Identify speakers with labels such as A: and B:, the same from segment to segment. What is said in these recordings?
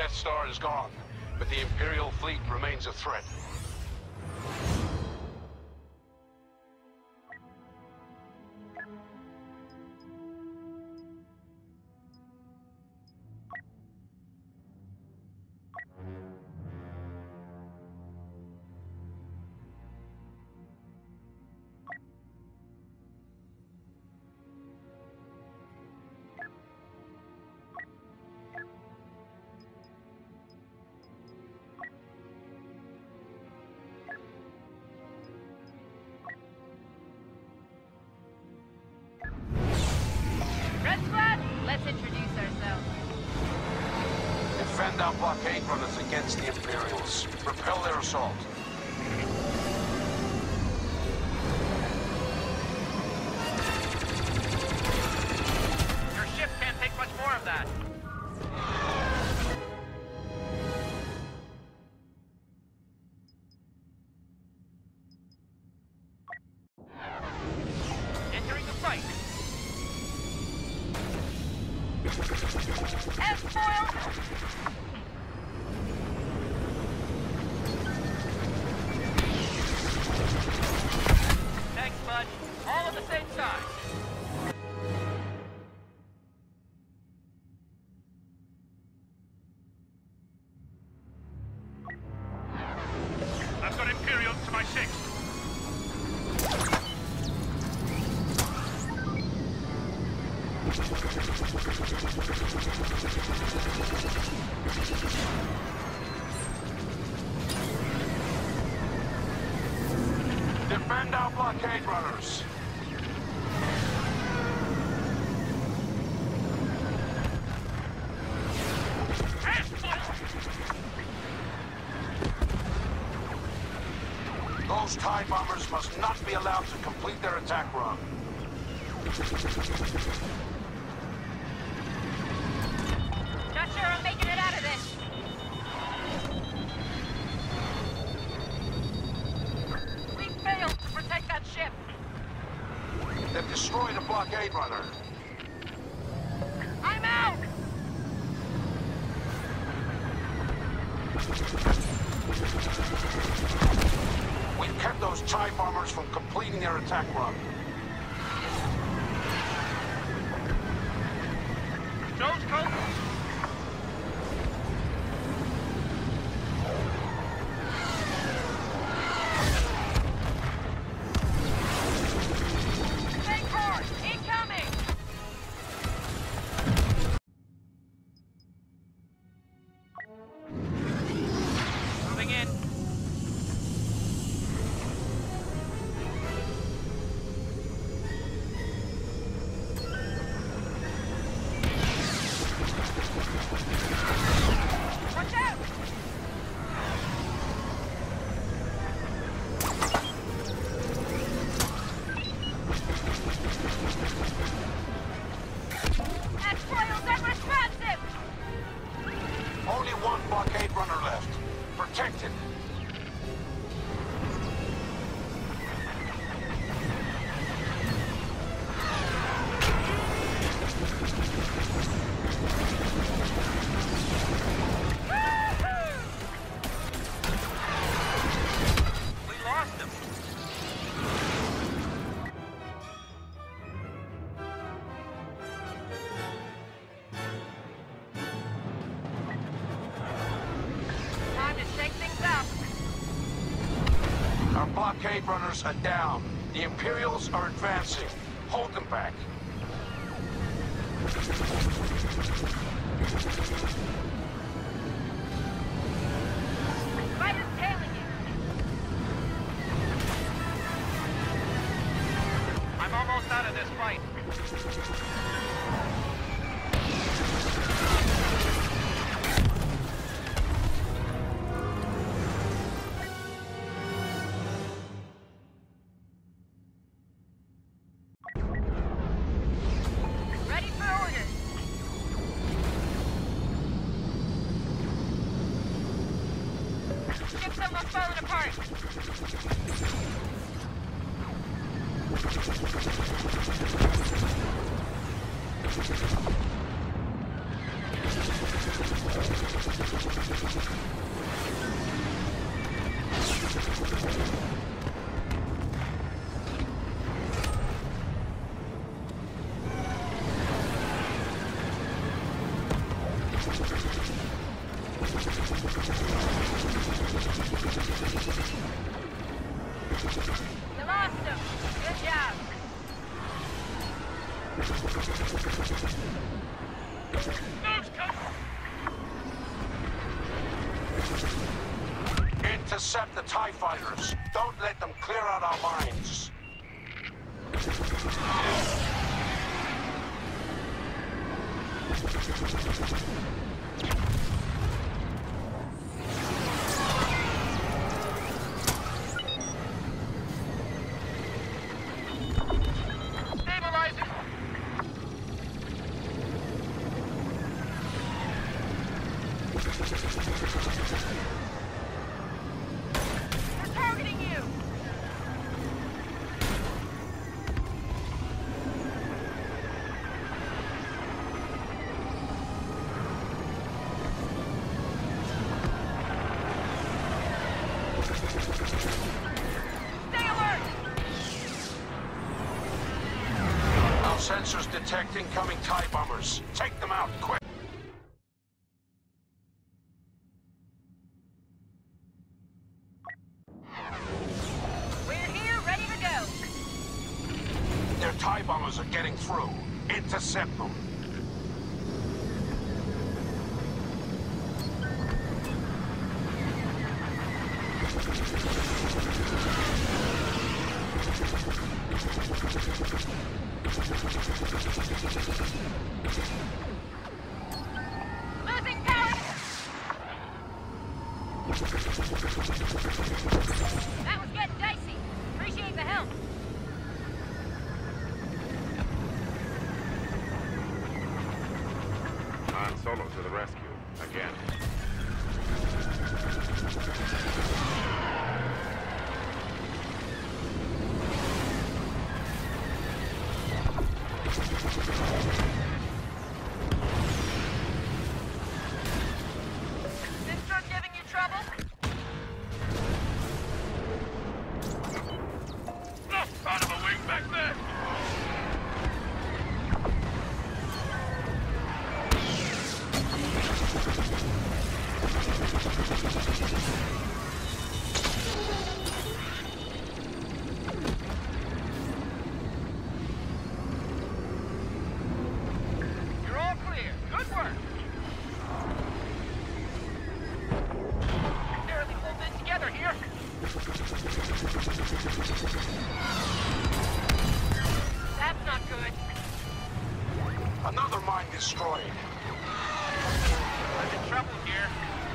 A: Death Star is gone, but the Imperial fleet remains a threat.
B: Let's introduce ourselves.
A: Defend our blockade runners against the Imperials. Repel their assault.
C: Your ship can't take much more of that. Entering the fight.
B: F-foil!
C: Thanks, bud. All on the same side. I've got Imperials to my 6th.
A: Defend our blockade runners. Those TIE bombers must not be allowed to complete their attack run.
B: Not sure I'm making it out of this. We failed to protect that ship.
A: They've destroyed a blockade runner.
B: I'm out!
A: We've kept those TIE bombers from completing their attack run.
C: Nose coat.
B: Stay hard! Incoming!
C: Moving in.
B: Watch out! That foil's unresponsive!
A: Only one blockade runner left. Protect it.
C: We lost them.
B: Time to shake things up.
A: Our blockade runners are down. The Imperials are advancing. Hold them back.
B: Fighter's tailing you.
C: I'm almost out of this fight.
B: Ready for orders. Ship's almost falling apart. You lost him. Good job.
C: Nose cut!
A: Intercept the TIE fighters. Don't let them clear out our mines.
C: Stabilizing!
B: They're targeting you. Stay alert.
A: Our sensors detect incoming TIE bombers. Take them out, quick!
B: We're here, ready to go.
A: Their TIE bombers are getting through. Intercept them.
B: Losing power. That was getting dicey. Appreciate the help.
C: Han Solo to the rescue. Again.
B: This drug giving you trouble?
C: Oh, son of a wing back there! You're all clear. Good work. Barely pulled it together here.
B: That's not good.
A: Another mine destroyed.
C: I'm in trouble here.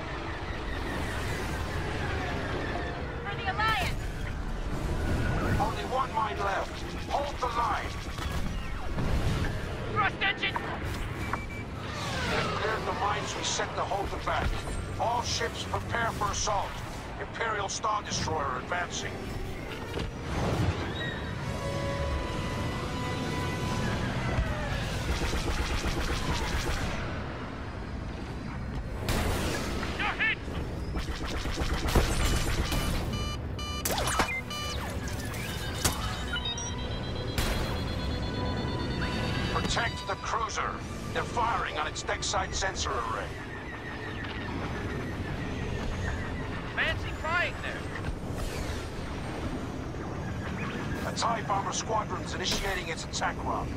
B: For the Alliance.
A: Only one mine left. Hold the line.
C: Thrust engine!
A: They've cleared the mines we set to hold them back. All ships prepare for assault. Imperial Star Destroyer advancing.
C: You're hit!
A: Protect the cruiser. They're firing on its deckside sensor array.
C: Fancy flying there.
A: A TIE bomber squadron's initiating its attack run.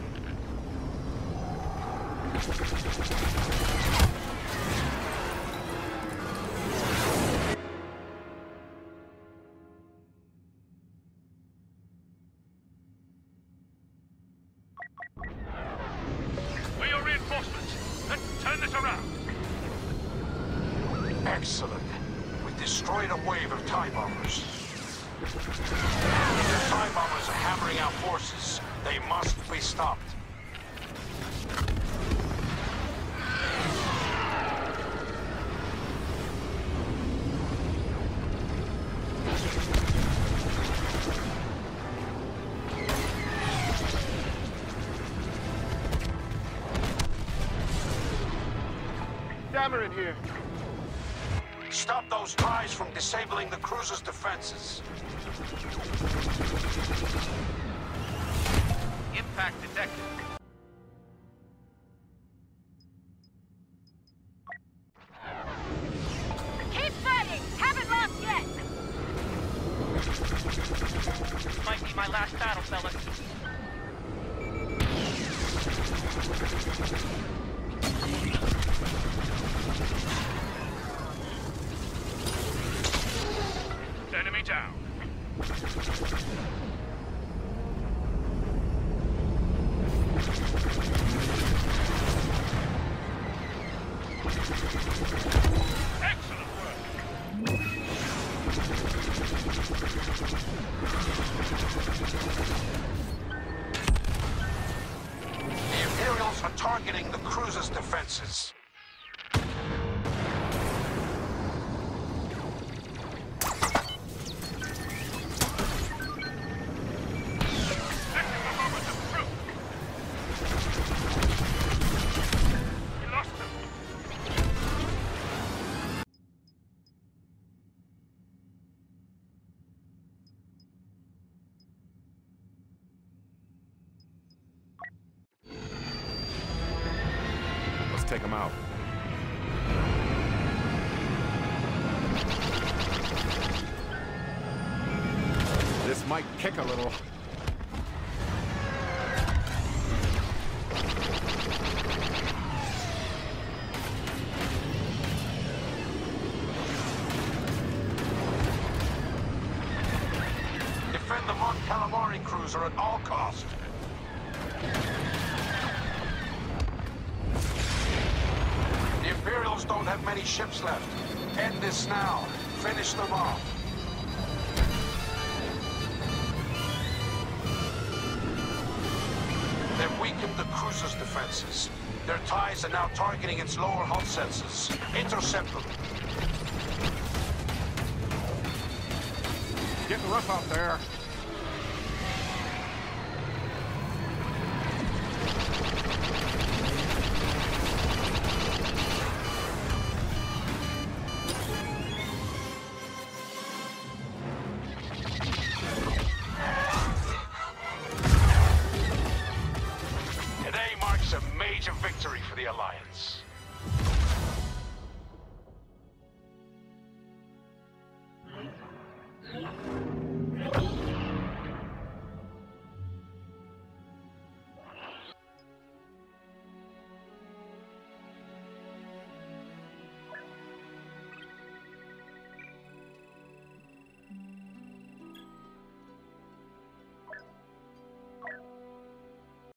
C: Where are your reinforcements? Let's turn this around.
A: Excellent. We destroyed a wave of TIE bombers. The TIE bombers are hammering out forces. They must be stopped.
C: Dameron here.
A: Stop those TIEs from disabling the cruiser's defenses.
C: Impact detected. last battle, fellas. Enemy down. Excellent work.
A: The Imperials are targeting the cruiser's defenses.
C: This is the moment of truth. We lost them.
D: Let's take them out. This might kick a little.
A: Defend the Mon Calamari cruiser at all costs. The Imperials don't have many ships left. End this now. Finish them off. They've weakened the cruiser's defenses. Their ties are now targeting its lower hull sensors. Intercept them.
D: Getting rough out there.